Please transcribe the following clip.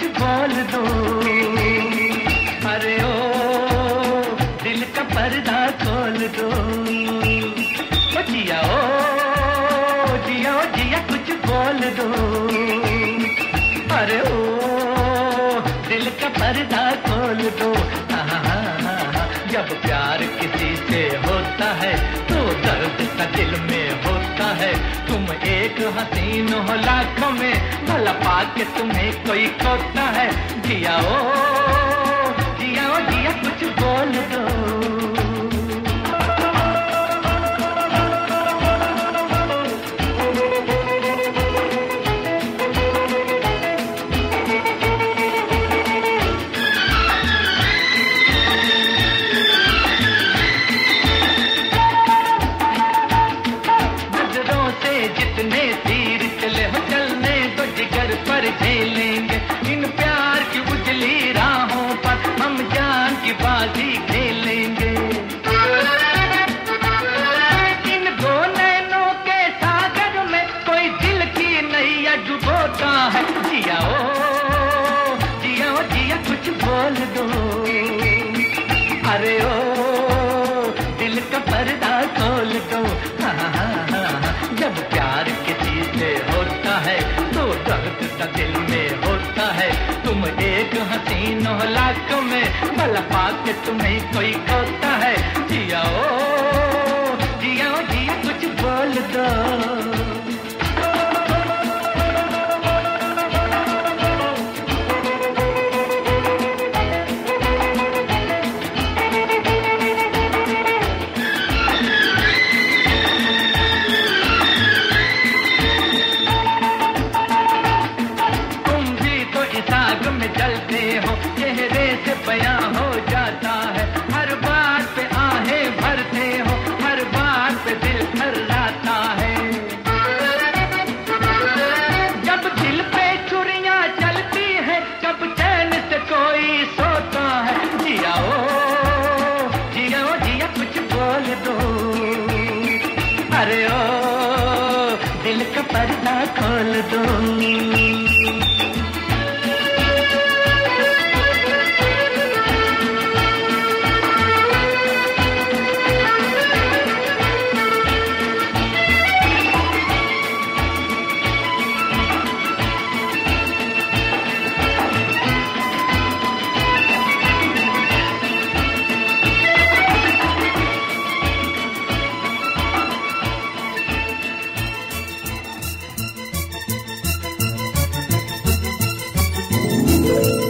कुछ बोल दो। अरे ओ दिल का पर्दा खोल दो। ओ जिया जिया कुछ बोल दो। अरे ओ दिल का पर्दा खोल दो। जब प्यार किसी से होता है तो दर्द सा दिल में होता है। तुम एक हसीन हो लाखों में, भला पाके तुम्हें कोई खोता है। जिया जिया कुछ बोल दो। जितने तीर चले हो चलने तो जिगर पर झेलेंगे। इन प्यार की उजली राहों पर हम जान की बाजी खेलेंगे। इन दो नैनों के सागर में कोई दिल की नैया डुबोता है। जिया जिया कुछ बोल दो। अरे ओ दिल का पर्दा खोल दो। जब प्यार किसी से होता है तो दर्द सा दिल में होता है। तुम एक हसीन हो लाखों में, भला पाके तुम्हें कोई खोता है। जिया जिया कुछ बोल दो। आग में जलते हो, चेहरे से बयां हो जाता है। हर बात पे आहें भरते हो, हर बात पे दिल थर्राता है। जब दिल पे छुरियां चलती हैं, जब चैन से कोई सोता है। जिया जिया कुछ बोल दो। अरे ओ दिल का पर्दा खोल दो। Thank you.